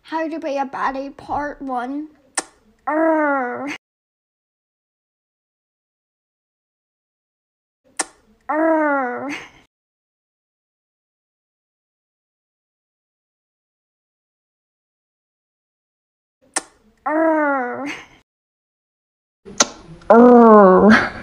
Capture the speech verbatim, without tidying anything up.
How to be a baddie part one. Arr. Arr. Arr. Arr.